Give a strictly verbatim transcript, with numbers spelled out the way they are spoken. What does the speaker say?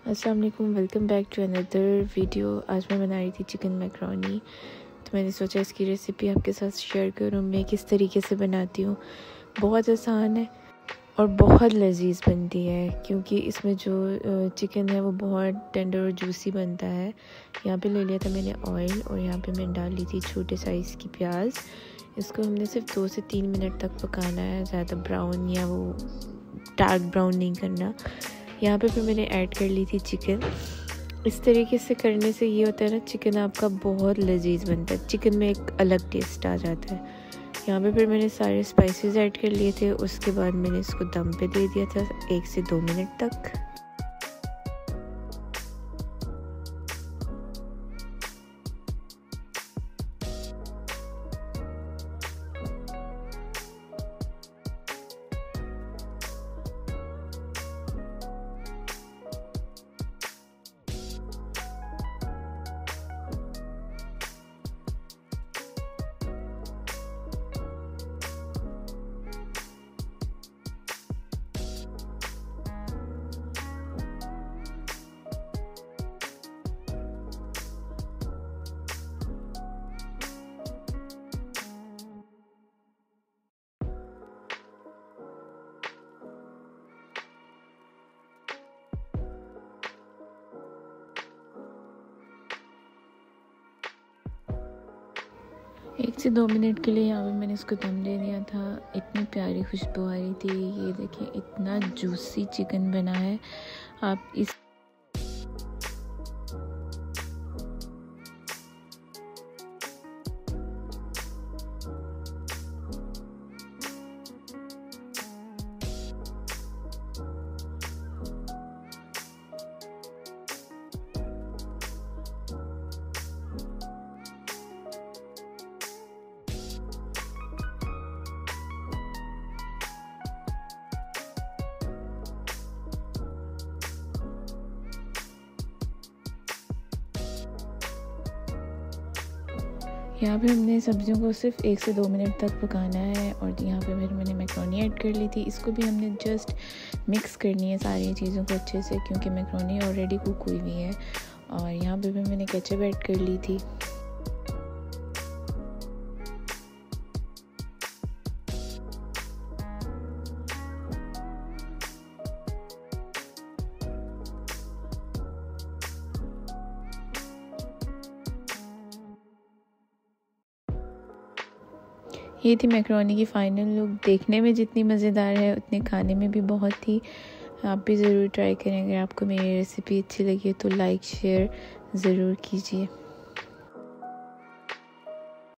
अस्सलाम वालेकुम, welcome back to another video. आज मैं बना रही थी चिकन मैकरोनी, तो मैंने सोचा इसकी रेसिपी आपके साथ शेयर करूँ मैं किस तरीके से बनाती हूँ। बहुत आसान है और बहुत लजीज बनती है क्योंकि इसमें जो चिकन है वो बहुत टेंडर और जूसी बनता है। यहाँ पे ले लिया था मैंने ऑयल और यहाँ पे मैंने डाल ली थी छोटे साइज़ की प्याज। इसको हमने सिर्फ दो से तीन मिनट तक पकाना है, ज़्यादा ब्राउन या वो डार्क ब्राउन नहीं करना। यहाँ पे फिर मैंने ऐड कर ली थी चिकन। इस तरीके से करने से ये होता है ना, चिकन आपका बहुत लजीज बनता है, चिकन में एक अलग टेस्ट आ जाता है। यहाँ पे फिर मैंने सारे स्पाइसेस ऐड कर लिए थे। उसके बाद मैंने इसको दम पे दे दिया था एक से दो मिनट तक। एक से दो मिनट के लिए यहाँ पे मैंने इसको दम दे दिया था। इतनी प्यारी खुशबू आ रही थी। ये देखिए इतना जूसी चिकन बना है। आप इस यहाँ पे हमने सब्जियों को सिर्फ एक से दो मिनट तक पकाना है। और यहाँ पे फिर मैंने मैक्रोनी ऐड कर ली थी। इसको भी हमने जस्ट मिक्स करनी है सारी चीज़ों को अच्छे से, क्योंकि मैक्रोनी ऑलरेडी कुक हुई हुई है। और यहाँ पे भी मैंने केचप ऐड कर ली थी। ये थी मैक्रोनी की फ़ाइनल लुक। देखने में जितनी मज़ेदार है उतने खाने में भी बहुत थी। आप भी ज़रूर ट्राई करें। अगर आपको मेरी रेसिपी अच्छी लगी तो लाइक शेयर ज़रूर कीजिए।